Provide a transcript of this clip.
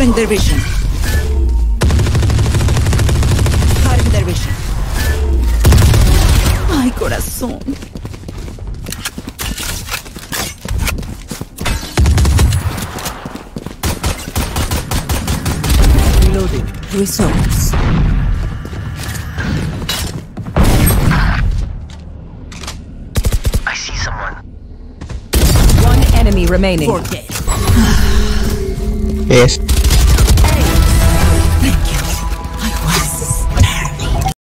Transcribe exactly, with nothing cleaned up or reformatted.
Cutting their vision. Cutting their vision. Ay, corazón. Reloading. Results. I see someone. One enemy remaining. Forget. Es